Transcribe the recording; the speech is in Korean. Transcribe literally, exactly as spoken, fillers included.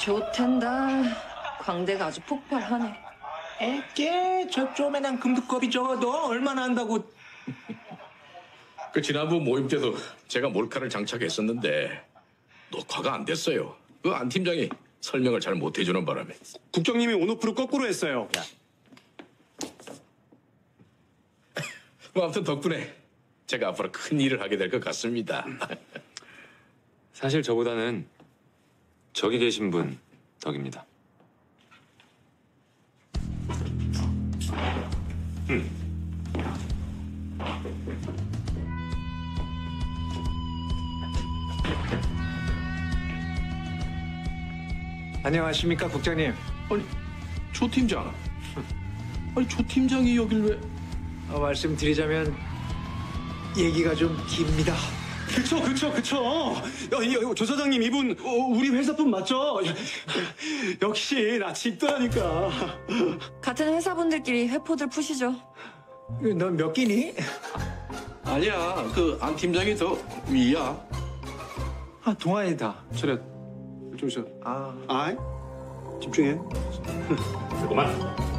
좋텐다. 광대가 아주 폭발하네. 에깨, 저 쪼매난 금두껍이 저거 너 얼마나 한다고. 그 지난번 모임 때도 제가 몰카를 장착했었는데 녹화가 안 됐어요. 그 안 팀장이 설명을 잘 못 해주는 바람에. 국장님이 온오프를 거꾸로 했어요. 뭐 아무튼 덕분에 제가 앞으로 큰 일을 하게 될 것 같습니다. 사실 저보다는 저기 계신 분 덕입니다. 음. 안녕하십니까, 국장님. 아니, 조 팀장. 아니, 조 팀장이 여길 왜... 어, 말씀드리자면 얘기가 좀 깁니다. 그쵸, 그쵸, 그쵸. 야, 이, 이, 조 사장님 이분 어, 우리 회사 분 맞죠? 역시 나 집도라니까. 같은 회사분들끼리 회포들 푸시죠. 넌 몇 끼니? 아니야, 그 안 팀장이 더 위야. 아, 동아이다. 차렷. 좀 쉬어. 아, 아이, 집중해. 그만.